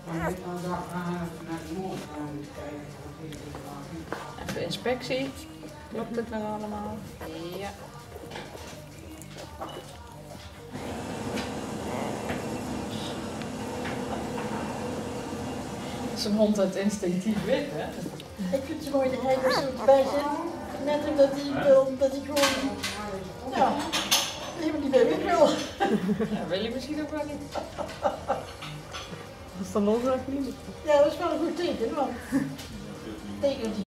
Even inspectie. Klopt het nog allemaal? Ja. Zo'n hond uit instinctief weet, hè? Ik vind het mooi dat hij er zo bij zit. Net omdat hij wil, dat hij gewoon, ja, helemaal niet bij weg wil. Ja, wil je misschien ook wel niet. Dat is dan ongelukkig niet. Ja, dat is wel een goed teken, want tegen